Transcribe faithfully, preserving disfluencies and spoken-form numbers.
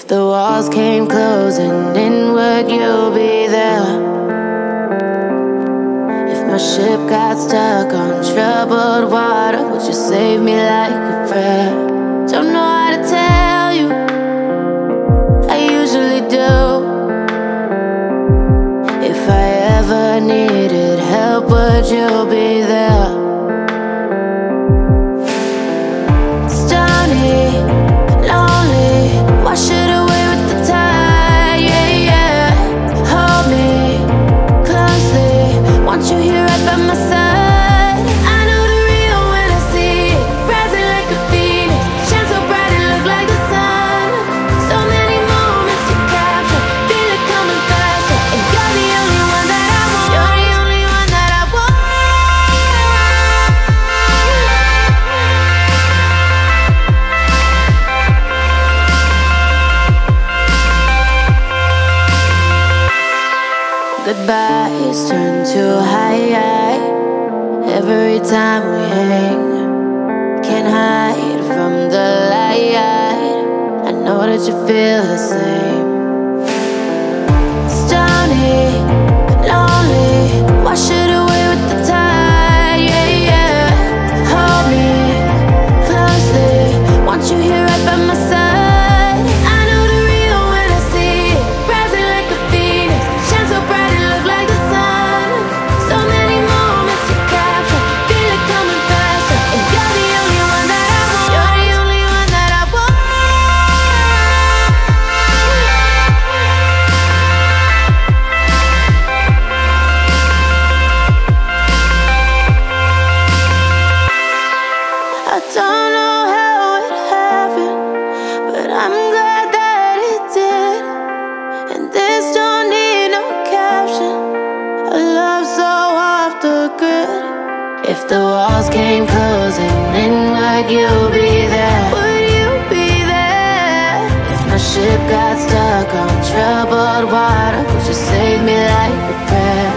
If the walls came closing inward, you'll be there. If my ship got stuck on troubled water, would you save me like a prayer? Don't know how to tell you, I usually do. If I ever needed help, would you be there? Stony, lonely, wash it away with the tide, yeah, yeah. Hold me closely, want you here right by my side. I know the real when I see it, rising like a phoenix, shine so bright it look like the sun. So many moments to capture, feel it coming faster, and you're the only one that I want. You're the only one that I want. Goodbyes turn to high every time we hang. Can't hide from the light, I know that you feel the same. Stony, lonely, wash it away with the tide, yeah, yeah. Hold me closely, want you here right by my side. I know the real when I see it, rising like a phoenix, shine so bright it look like the sun. So many moments to capture, feel it coming faster, and you're the only one that I want. You're the only one that I want. I don't know how it happened, but I'm glad that it did. And this don't need no caption, a love so off the grid. If the walls came closing inward, you'll be there. Would you be there? If my ship got stuck on troubled water, would you save me like a prayer?